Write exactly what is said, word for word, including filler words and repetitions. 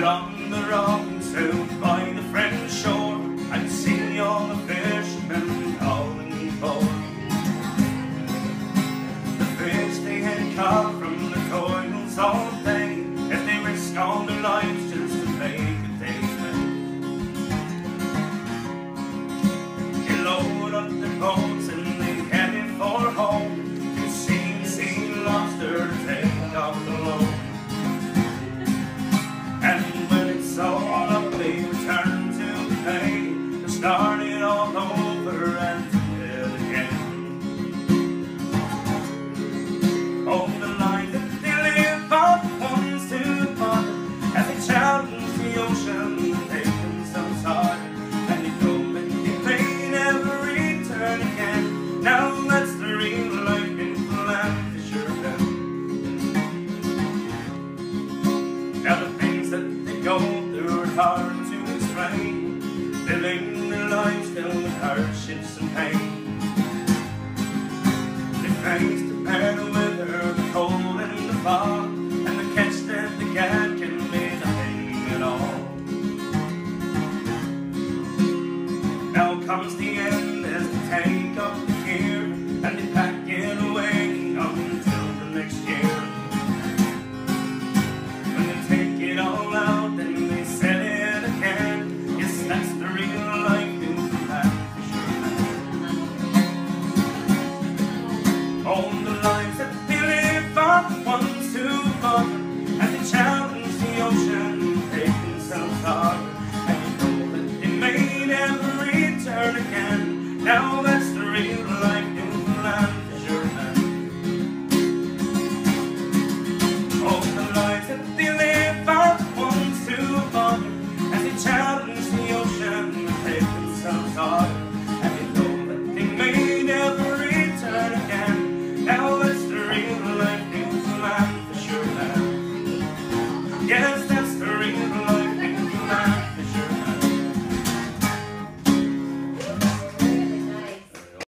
But on the road sailed by the French shore, I'd see all the fishermen calling for the fish they had caught from the toils all day, as they risked all their lives just to make a day's pay. They load up their boats and they headed for home to see sea lobster take off the load. And when it's all up, they return to the bay to start it all over and do it again. Oh, the life that they live are the ones to admire, as they challenge the ocean, take themselves high, and they know that if they never return again, now that's the real life Newfoundland fishermen. Now the things that they go through are hard to explain, living their lives filled with hardships and pain. They face the bad weather, the cold and the fog, and the catch that they get can be nothing at all. Now comes the end as they take up the gear, and they pack it away until the next year. When they take it all out, then they sell it again. Yes, that's the real life Newfoundland fisherman. All the lives that